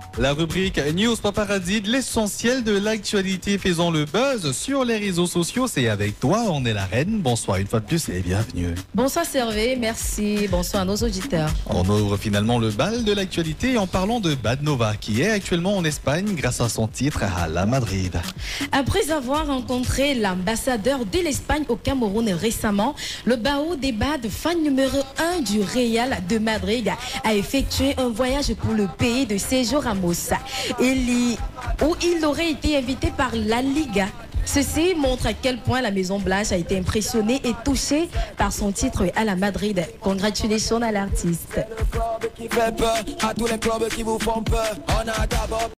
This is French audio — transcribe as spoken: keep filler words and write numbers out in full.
La rubrique News Paparazzi, l'essentiel de l'actualité faisant le buzz sur les réseaux sociaux. C'est avec toi, on est la reine. Bonsoir une fois de plus et bienvenue. Bonsoir Servé, merci. Bonsoir à nos auditeurs. On ouvre finalement le bal de l'actualité en parlant de Bad Nova qui est actuellement en Espagne grâce à son titre à la Madrid. Après avoir rencontré l'ambassadeur de l'Espagne au Cameroun récemment, le Bao Débat de fan numéro un du Real de Madrid a effectué un voyage pour le pays de Sergio Ramos, il y, où il aurait été invité par la Liga. Ceci montre à quel point la Maison Blanche a été impressionnée et touchée par son titre à la Madrid. Congratulations à l'artiste.